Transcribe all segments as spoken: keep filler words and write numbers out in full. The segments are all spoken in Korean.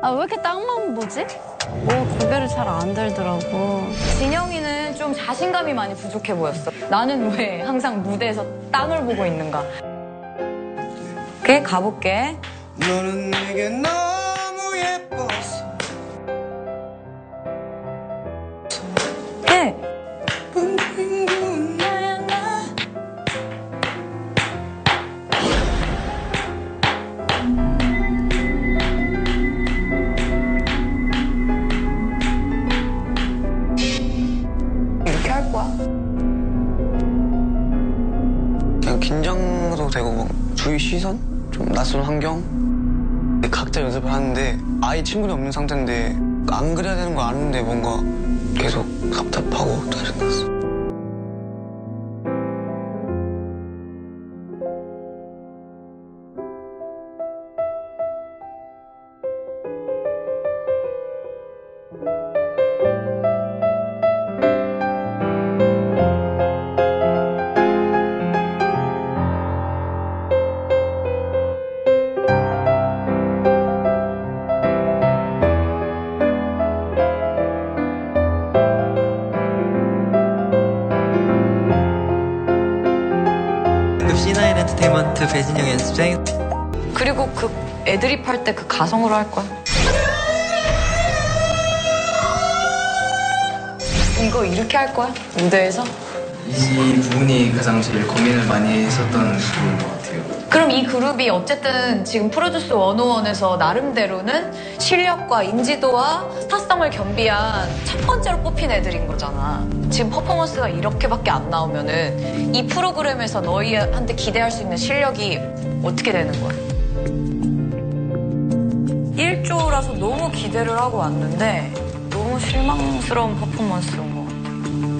아, 왜 이렇게 땅만 보지? 뭐 고개를 잘 안 들더라고. 진영이는 좀 자신감이 많이 부족해 보였어. 나는 왜 항상 무대에서 땅을 보고 있는가. 오케이, 가볼게. 너는 내게 너무 예뻐서 해. 붕붕붕 나야 나. 이렇게 할 거야. 그냥 긴장도 되고 막 주위 시선? 좀 낯선 환경? 각자 연습을 하는데 아예 친구이 없는 상태인데 안 그래야 되는 거 아는데 뭔가 계속 답답하고 짜증났어. 씨나인 엔터테인먼트 배진영 연습생. 그리고 그 애드립 할 때 그 가성으로 할 거야. 이거 이렇게 할 거야? 무대에서? 이 부분이 가장 제일 고민을 많이 했었던 부분인 것 같아요. 그럼 이 그룹이 어쨌든 지금 프로듀스 백일에서 나름대로는 실력과 인지도와 스타성을 겸비한 첫 번째로 뽑힌 애들인 거잖아. 지금 퍼포먼스가 이렇게밖에 안 나오면은 이 프로그램에서 너희한테 기대할 수 있는 실력이 어떻게 되는 거야? 일 조라서 너무 기대를 하고 왔는데 너무 실망스러운 퍼포먼스인 것 같아.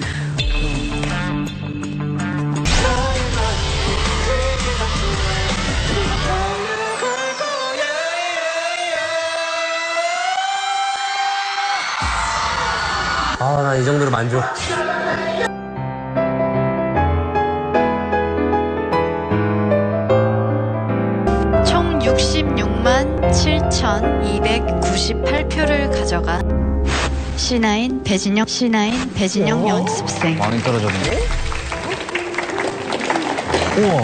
아, 나 이 정도로 만족. 총 육십육만 칠천이백구십팔 표를 가져간 씨나인 배진영, 씨나인 배진영 연습생. 많이 떨어졌네. 우와.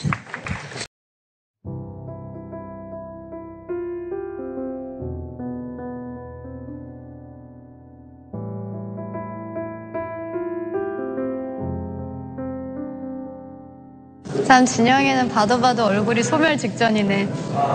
참 진영이는 봐도 봐도 얼굴이 소멸 직전이네.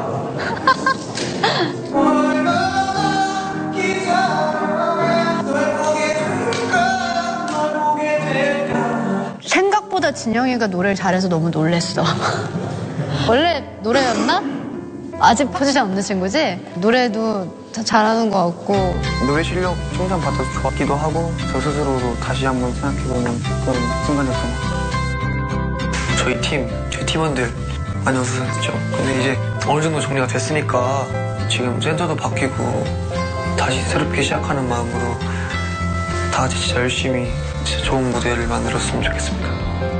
생각보다 진영이가 노래를 잘해서 너무 놀랬어. 원래 노래였나? 아직 포지션 없는 친구지? 노래도 다 잘하는 것 같고. 노래 실력 칭찬받아서 좋았기도 하고 저 스스로도 다시 한번 생각해보는 그런 순간이었던 것 같아요. 저희 팀, 저희 팀원들 많이 웃으셨죠. 근데 이제 어느 정도 정리가 됐으니까 지금 센터도 바뀌고 다시 새롭게 시작하는 마음으로 다 같이 진짜 열심히 진짜 좋은 무대를 만들었으면 좋겠습니다.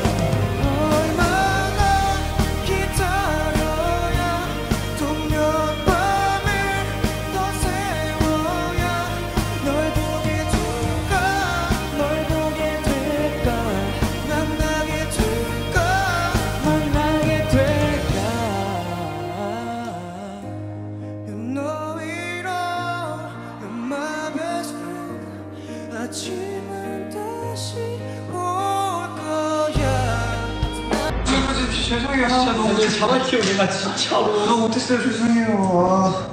아침은 다시 올 거야. 죄송해요. 진짜 너무 잘할게요. 내가 진짜로 너무 못했어요. 죄송해요. 아.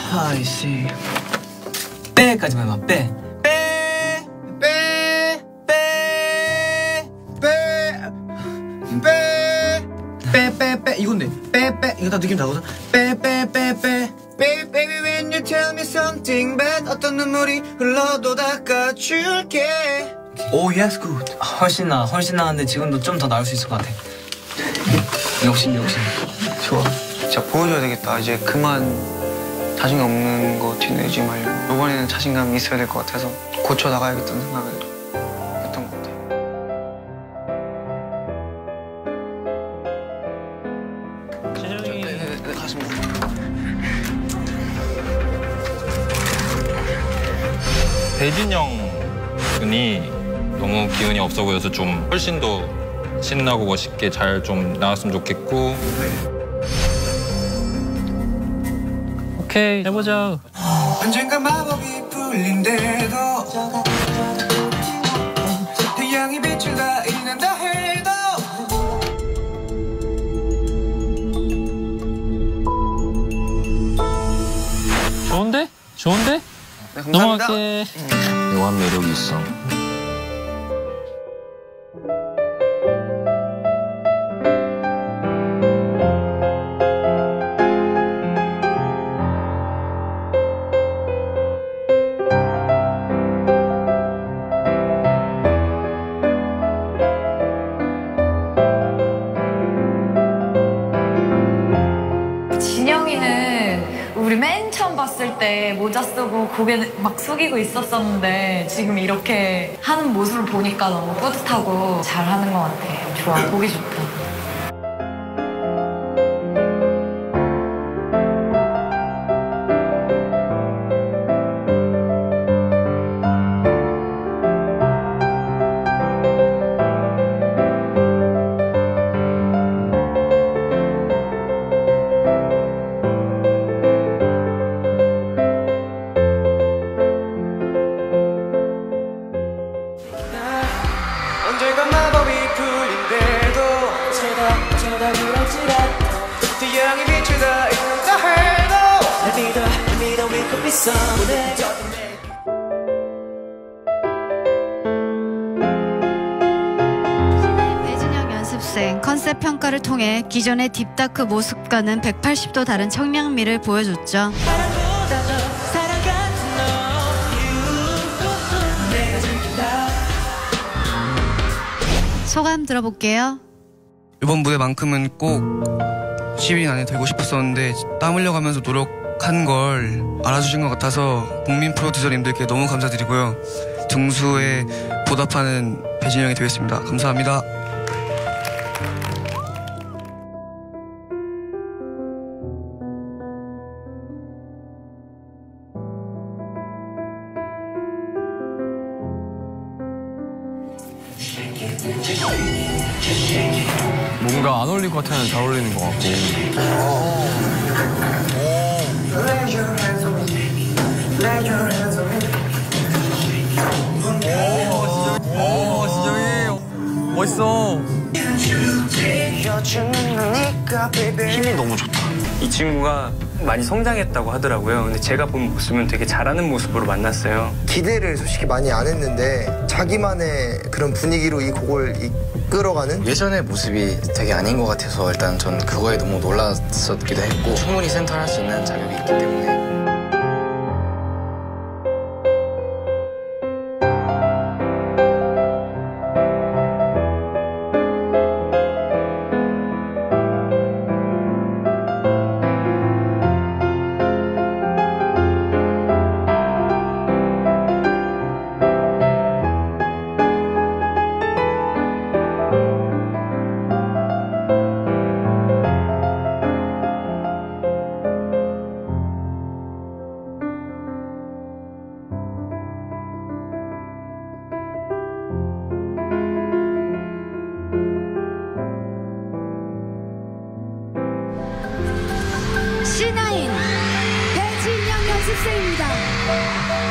I see. 빼까지만 해봐. 빼. 빼. 빼. 빼. 빼. 빼. 빼. 빼. 빼. 이건데. 빼. 빼. 이거 다 느낌 다거든. 빼. 빼. 빼. 빼. Baby, baby, when you tell me something bad, 어떤 눈물이 흘러도 닦아줄게. 오, yes, good. 훨씬 나, 훨씬 나은데 지금도 좀 더 나을 수 있을 것 같아. 욕심, 욕심. 좋아. 진짜 보여줘야 되겠다. 이제 그만 자신감 없는 거 뒤내지 말고. 이번에는 자신감이 있어야 될 것 같아서 고쳐 나가야겠다는 생각을 했던 것 같아요. 진영이 네네네, 가슴으로. 배진영 군이 너무 기운이 없어 보여서 좀 훨씬 더 신나고 멋있게 잘 좀 나왔으면 좋겠고. 오케이 해보자. 언젠가 마법이 풀린대도 태양이 빛을 다 잃는다 해도 좋은데? 좋은데? 네, 감사합니다. 넘어갈게. 묘한 매력이 있어. 진영이는 우리 맨 처음 봤을 때 모자 쓰고 고개 막 숙이고 있었었는데 지금 이렇게 하는 모습을 보니까 너무 뿌듯하고 잘하는 것 같아. 좋아, 보기 좋다. 언젠가 마법이 풀린대도 태양이 빛을 다 잃는다 해도 배진영 연습생 컨셉 평가를 통해 기존의 딥다크 모습과는 백팔십 도 다른 청량미를 보여줬죠. 소감 들어볼게요. 이번 무대만큼은 꼭 십 위 안에 들고 싶었었는데 땀 흘려가면서 노력한 걸 알아주신 것 같아서 국민 프로듀서님들께 너무 감사드리고요. 등수에 보답하는 배진영이 되겠습니다. 감사합니다. 뭔가 안 어울릴 것 같아는 잘 어울리는 것 같고. 오, 진정이 멋있어. 힘이 너무 좋다. 이 친구가 많이 성장했다고 하더라고요. 근데 제가 본 모습은 되게 잘하는 모습으로 만났어요. 기대를 솔직히 많이 안 했는데 자기만의 그런 분위기로 이 곡을 이끌어가는 예전의 모습이 되게 아닌 것 같아서 일단 전 그거에 너무 놀랐었기도 했고 충분히 센터를 할 수 있는 자격이 있기 때문에 씨 나인 배진영 연습생입니다.